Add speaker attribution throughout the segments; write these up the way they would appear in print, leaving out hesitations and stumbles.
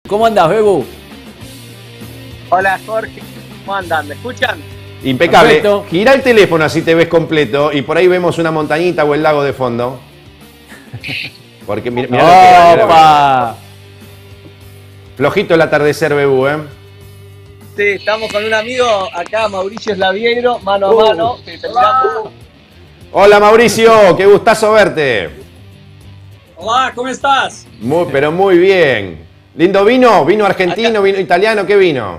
Speaker 1: ¿Cómo andás, Bebu?
Speaker 2: Hola Jorge, ¿cómo andan? ¿Me escuchan?
Speaker 3: Impecable.
Speaker 1: Perfecto.
Speaker 3: Gira el teléfono así te ves completo y por ahí vemos una montañita o el lago de fondo. Porque mirá lo que era, mirá lo que era.
Speaker 1: ¡Opa!
Speaker 3: Flojito el atardecer, Bebu, ¿eh?
Speaker 2: Sí, estamos con un amigo acá, Mauricio Slaviero, mano a mano.
Speaker 3: Hola Mauricio, qué gustazo verte.
Speaker 4: Hola, ¿cómo estás?
Speaker 3: Pero muy bien. ¿Lindo vino? ¿Vino argentino, vino italiano? ¿Qué vino?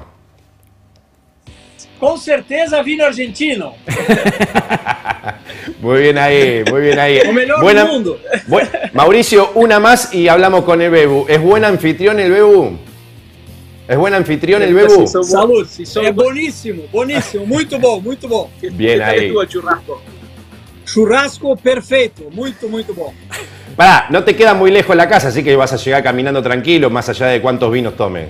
Speaker 4: Com certeza vino argentino.
Speaker 3: Muy bien ahí, muy bien ahí.
Speaker 4: O melhor do mundo.
Speaker 3: Mauricio, una más y hablamos con el Bebu. ¿Es buen anfitrión el Bebu? ¿Es buen anfitrión el Bebu?
Speaker 4: Salud. É boníssimo, boníssimo. Muito bom, muito bom.
Speaker 3: Bien ahí.
Speaker 2: Estuvo el churrasco.
Speaker 4: Churrasco perfeito. Muito, muito bom.
Speaker 3: Pará, no te queda muy lejos la casa, así que vas a llegar caminando tranquilo, más allá de cuántos vinos tome.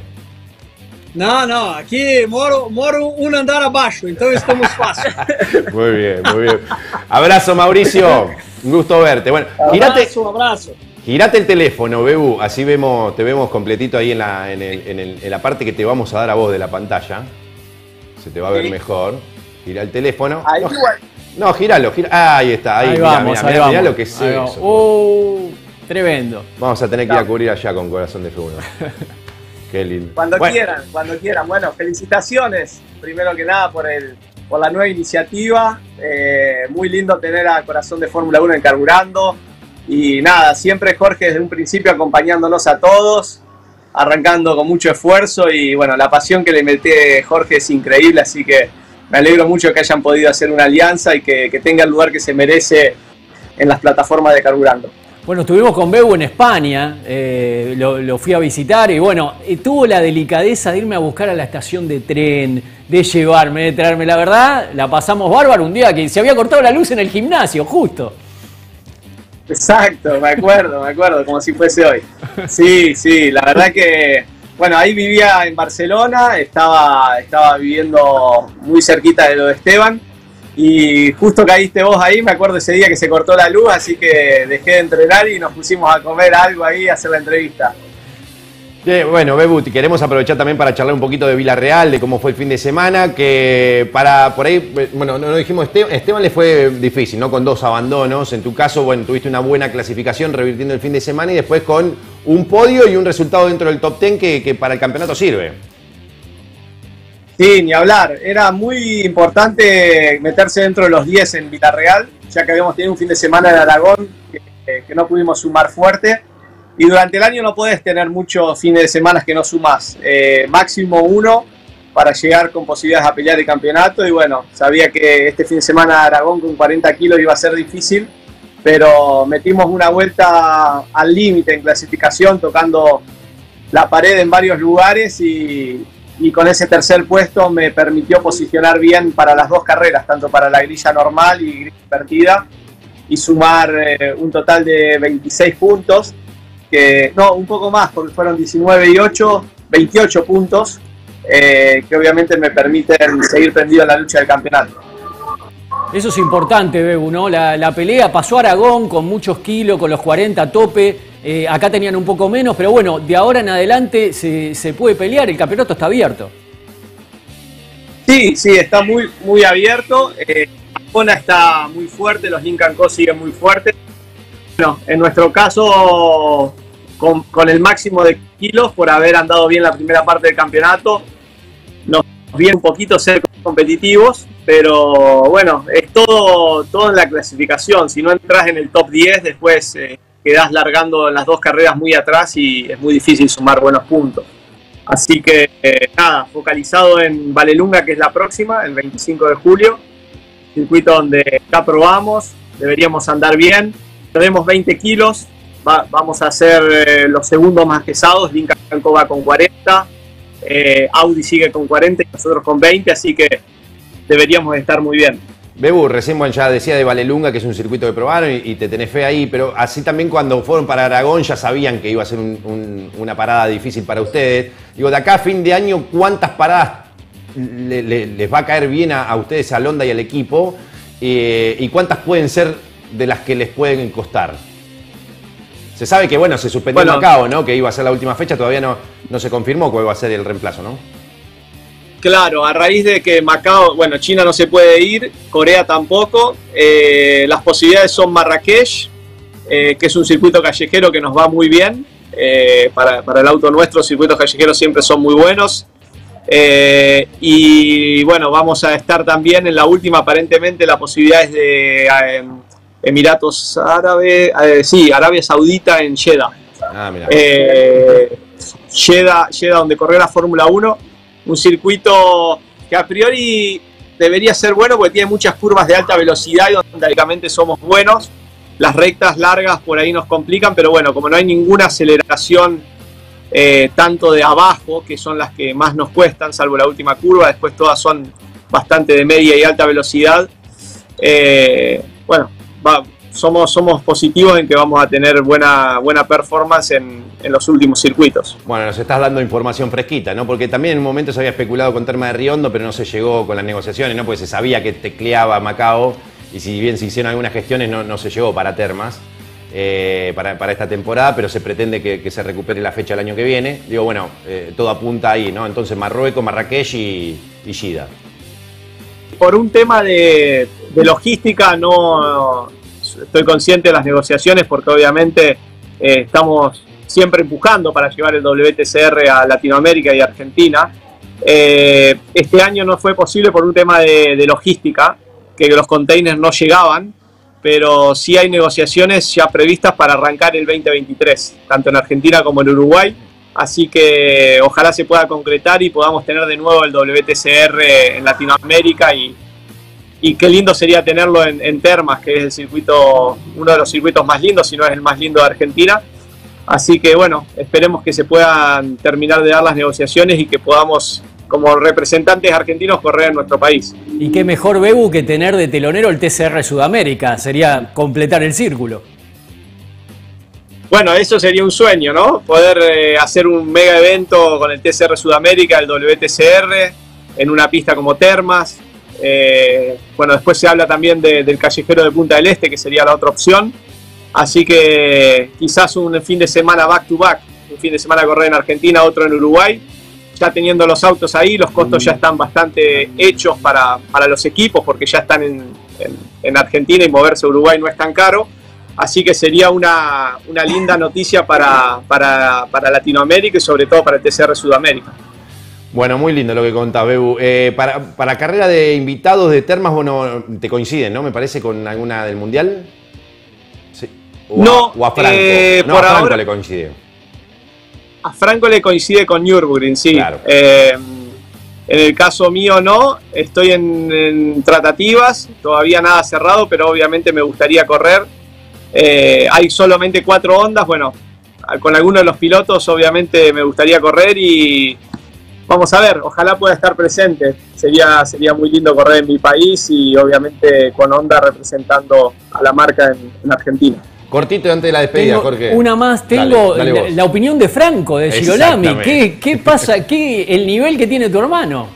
Speaker 4: Não, aqui moro um andar abaixo, então estamos fácil.
Speaker 3: Muy bien, muy bien. Abrazo, Mauricio. Un gusto verte. Bueno,
Speaker 4: Abraço.
Speaker 3: girate el teléfono, Bebu, así te vemos completito ahí en la parte que te vamos a dar a vos de la pantalla. Se te va a ver mejor. Gira el teléfono.
Speaker 2: Ahí igual.
Speaker 3: No, gíralo. Ahí está, ahí
Speaker 1: vamos.
Speaker 3: Mirá lo que es eso.
Speaker 1: Tremendo.
Speaker 3: Vamos a tener que ir a cubrir allá con Corazón de F1. Qué lindo.
Speaker 2: Cuando quieran. Bueno, felicitaciones, primero que nada, por la nueva iniciativa. Muy lindo tener a Corazón de Fórmula 1 en Carburando. Y nada, siempre Jorge desde un principio acompañándonos a todos, arrancando con mucho esfuerzo y bueno, la pasión que le mete Jorge es increíble, así que me alegro mucho que hayan podido hacer una alianza y que tenga el lugar que se merece en las plataformas de Carburando.
Speaker 1: Bueno, estuvimos con Bebu en España, lo fui a visitar y bueno, tuvo la delicadeza de irme a buscar a la estación de tren, de llevarme, de traerme. La verdad, la pasamos bárbaro un día que se había cortado la luz en el gimnasio, justo.
Speaker 2: Exacto, me acuerdo, como si fuese hoy. Sí, la verdad que, bueno, ahí vivía en Barcelona, estaba viviendo muy cerquita de lo de Esteban y justo caíste vos ahí, me acuerdo ese día que se cortó la luz, así que dejé de entrenar y nos pusimos a comer algo ahí, a hacer la entrevista.
Speaker 3: Bueno, Bebu, queremos aprovechar también para charlar un poquito de Villarreal, de cómo fue el fin de semana, que por ahí, bueno, no dijimos, Esteban le fue difícil, ¿no? Con 2 abandonos. En tu caso, bueno, tuviste una buena clasificación revirtiendo el fin de semana y después con un podio y un resultado dentro del top 10 que para el campeonato sirve.
Speaker 2: Sí, ni hablar. Era muy importante meterse dentro de los 10 en Villarreal, ya que habíamos tenido un fin de semana en Aragón que no pudimos sumar fuerte. Y durante el año no podés tener muchos fines de semana que no sumás. Máximo 1 para llegar con posibilidades a pelear el campeonato. Y bueno, sabía que este fin de semana Aragón con 40 kilos iba a ser difícil, pero metimos una vuelta al límite en clasificación, tocando la pared en varios lugares y con ese tercer puesto me permitió posicionar bien para las 2 carreras, tanto para la grilla normal y grilla invertida, y sumar un total de 26 puntos. No, un poco más, porque fueron 19 y 8, 28 puntos, que obviamente me permiten seguir prendido en la lucha del campeonato.
Speaker 1: Eso es importante, Bebu, ¿no? La pelea pasó a Aragón con muchos kilos, con los 40 a tope. Acá tenían un poco menos, pero bueno, de ahora en adelante se puede pelear, el campeonato está abierto.
Speaker 2: Sí, está muy abierto. Kona está muy fuerte, los Lincoln Co siguen muy fuertes. Bueno, en nuestro caso, con el máximo de kilos, por haber andado bien la primera parte del campeonato, nos viene un poquito ser competitivos, pero bueno, es todo en la clasificación. Si no entras en el top 10, después quedás largando en las 2 carreras muy atrás y es muy difícil sumar buenos puntos. Así que nada, focalizado en Vallelunga, que es la próxima, el 25 de julio, circuito donde ya probamos, deberíamos andar bien. Tenemos 20 kilos, vamos a ser los segundos más pesados. Lincoln Co va con 40, Audi sigue con 40 y nosotros con 20, así que deberíamos estar muy bien.
Speaker 3: Bebu, recién ya decía de Vallelunga, que es un circuito que probaron y te tenés fe ahí, pero así también cuando fueron para Aragón ya sabían que iba a ser una parada difícil para ustedes. Digo, de acá a fin de año, ¿cuántas paradas les va a caer bien a ustedes, a Honda y al equipo? ¿Y cuántas pueden ser de las que les pueden costar? Se sabe que, bueno, se suspendió Macao, ¿no? Que iba a ser la última fecha, todavía no no se confirmó cuál va a ser el reemplazo, ¿no?
Speaker 2: Claro, a raíz de que Macao, bueno, China no se puede ir, Corea tampoco, las posibilidades son Marrakech, que es un circuito callejero que nos va muy bien, para el auto nuestro, los circuitos callejeros siempre son muy buenos, y bueno, vamos a estar también en la última, aparentemente la posibilidad es de Emiratos Árabes, sí, Arabia Saudita en Jeddah.
Speaker 3: Ah, mira.
Speaker 2: Jeddah, donde corrió la Fórmula 1, un circuito que a priori debería ser bueno porque tiene muchas curvas de alta velocidad y donde prácticamente somos buenos. Las rectas largas por ahí nos complican, pero bueno, como no hay ninguna aceleración tanto de abajo, que son las que más nos cuestan, salvo la última curva, después todas son bastante de media y alta velocidad. Bueno, somos positivos en que vamos a tener buena performance en los últimos circuitos.
Speaker 3: Bueno, nos estás dando información fresquita, ¿no? Porque también en un momento se había especulado con Termas de Riondo, pero no se llegó con las negociaciones, ¿no? Porque se sabía que tecleaba Macao, y si bien se hicieron algunas gestiones, no se llegó para Termas para esta temporada, pero se pretende que se recupere la fecha el año que viene. Digo, bueno, todo apunta ahí, ¿no? Entonces Marruecos, Marrakech y Jeddah.
Speaker 2: Por un tema de logística, no estoy consciente de las negociaciones porque obviamente estamos siempre empujando para llevar el WTCR a Latinoamérica y Argentina. Este año no fue posible por un tema de logística, que los containers no llegaban, pero sí hay negociaciones ya previstas para arrancar el 2023, tanto en Argentina como en Uruguay. Así que ojalá se pueda concretar y podamos tener de nuevo el WTCR en Latinoamérica y qué lindo sería tenerlo en Termas, que es el circuito, uno de los circuitos más lindos, si no es el más lindo de Argentina. Así que bueno, esperemos que se puedan terminar de dar las negociaciones y que podamos, como representantes argentinos, correr en nuestro país.
Speaker 1: Y qué mejor, Bebu, que tener de telonero el TCR Sudamérica, sería completar el círculo.
Speaker 2: Bueno, eso sería un sueño, ¿no? Poder hacer un mega evento con el TCR Sudamérica, el WTCR, en una pista como Termas. Bueno, después se habla también del callejero de Punta del Este, que sería la otra opción. Así que quizás un fin de semana back to back, un fin de semana correr en Argentina, otro en Uruguay. Ya teniendo los autos ahí, los costos ya están bastante hechos para los equipos, porque ya están en Argentina y moverse a Uruguay no es tan caro. Así que sería una linda noticia para Latinoamérica y sobre todo para el TCR Sudamérica.
Speaker 3: Bueno, muy lindo lo que contás, Bebu. Para carrera de invitados de Termas, bueno, te coinciden, ¿no? Me parece con alguna del Mundial. Sí. O a Franco.
Speaker 2: Por
Speaker 3: a Franco
Speaker 2: ahora,
Speaker 3: le coincide.
Speaker 2: A Franco le coincide con Nürburgring, sí. Claro. En el caso mío no, estoy en tratativas, todavía nada cerrado, pero obviamente me gustaría correr. Hay solamente 4 ondas, bueno, con alguno de los pilotos obviamente me gustaría correr y vamos a ver, ojalá pueda estar presente. Sería muy lindo correr en mi país y obviamente con Honda representando a la marca en Argentina.
Speaker 3: Cortito antes de la despedida, Jorge.
Speaker 1: Una más, tengo dale la opinión de Franco, de Girolami. ¿Qué pasa? El nivel que tiene tu hermano?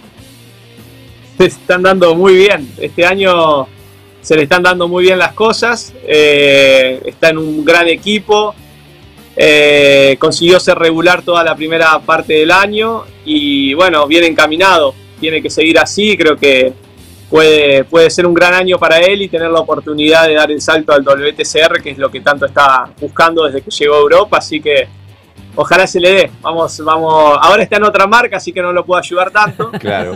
Speaker 2: Se están dando muy bien. Este año se le están dando muy bien las cosas. Está en un gran equipo. Consiguió ser regular toda la primera parte del año. Y bueno, bien encaminado. Tiene que seguir así. Creo que puede ser un gran año para él y tener la oportunidad de dar el salto al WTCR, que es lo que tanto está buscando desde que llegó a Europa, así que ojalá se le dé. Vamos. Ahora está en otra marca, así que no lo puedo ayudar tanto.
Speaker 3: Claro.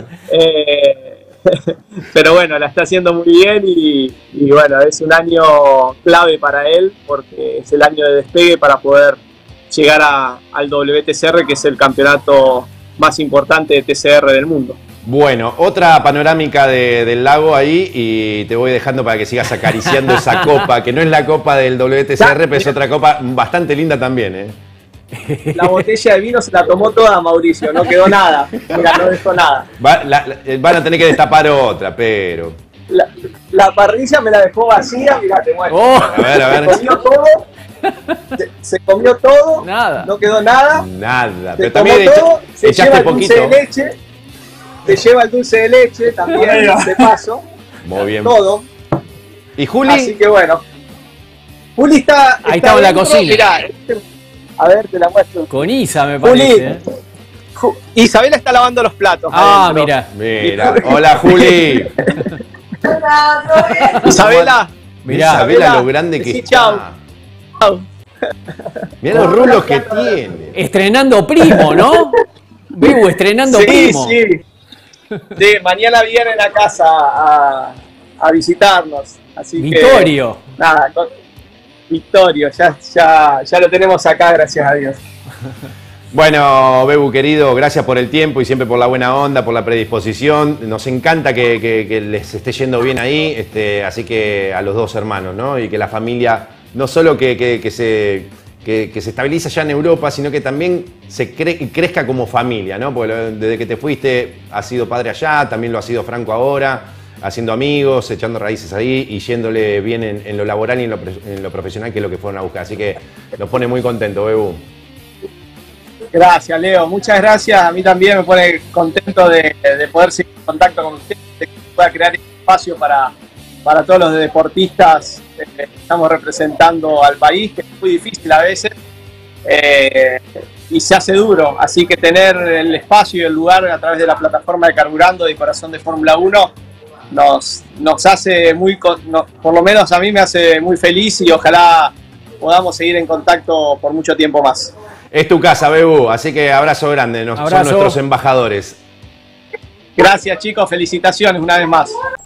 Speaker 2: Pero bueno, la está haciendo muy bien y bueno, es un año clave para él porque es el año de despegue para poder llegar al WTCR, que es el campeonato más importante de TCR del mundo.
Speaker 3: Bueno, otra panorámica del lago ahí y te voy dejando para que sigas acariciando esa copa, que no es la copa del WTCR, pero es otra copa bastante linda también, ¿eh?
Speaker 2: La botella de vino se la tomó toda, Mauricio, no quedó nada, mira, no dejó nada.
Speaker 3: Van a tener que destapar otra, pero...
Speaker 2: La parrilla me la dejó vacía, mirá, te muestro.
Speaker 3: A ver.
Speaker 2: Se comió todo, se comió todo,
Speaker 1: nada.
Speaker 2: No quedó nada.
Speaker 3: Nada,
Speaker 2: pero también
Speaker 3: todo,
Speaker 2: se lleva el dulce de leche. Te lleva el dulce de leche también, de paso.
Speaker 3: Muy bien.
Speaker 2: Todo.
Speaker 3: ¿Y Juli?
Speaker 2: Así que bueno. Juli está
Speaker 1: ahí está en la cocina.
Speaker 2: Mirá, a ver, te la muestro.
Speaker 1: Con Isa, me parece.
Speaker 2: Isabela está lavando los platos.
Speaker 1: Ah,
Speaker 2: adentro.
Speaker 1: mira.
Speaker 3: Mira, hola Juli.
Speaker 2: Isabela.
Speaker 1: Mirá.
Speaker 3: Isabela lo grande que
Speaker 2: Sí,
Speaker 3: está.
Speaker 2: chau. Chau.
Speaker 3: Mirá los rulos que tiene.
Speaker 1: Estrenando primo, ¿no? Bebu, estrenando primo.
Speaker 2: Sí. Sí, mañana vienen a casa a visitarnos. Así
Speaker 1: Vittorio.
Speaker 2: que. Nada, Vittorio, ya lo tenemos acá, gracias a Dios.
Speaker 3: Bueno, Bebu querido, gracias por el tiempo y siempre por la buena onda, por la predisposición. Nos encanta que les esté yendo bien ahí, así que a los dos hermanos, ¿no? Y que la familia no solo que se estabilice allá en Europa, sino que también crezca como familia, ¿no? Porque desde que te fuiste has sido padre allá, también lo ha sido Franco ahora, haciendo amigos, echando raíces ahí y yéndole bien en lo laboral y en lo profesional, que es lo que fueron a buscar. Así que nos pone muy contento, Bebu.
Speaker 2: Gracias, Leo. Muchas gracias. A mí también me pone contento de poder seguir en contacto con ustedes, de que pueda crear este espacio para todos los deportistas que estamos representando al país, que es muy difícil a veces y se hace duro. Así que tener el espacio y el lugar a través de la plataforma de Carburando de Corazón de Fórmula 1 nos hace por lo menos a mí me hace muy feliz y ojalá podamos seguir en contacto por mucho tiempo más.
Speaker 3: Es tu casa, Bebu, así que abrazo grande,
Speaker 1: Abrazo.
Speaker 3: son nuestros embajadores.
Speaker 2: Gracias, chicos, felicitaciones una vez más.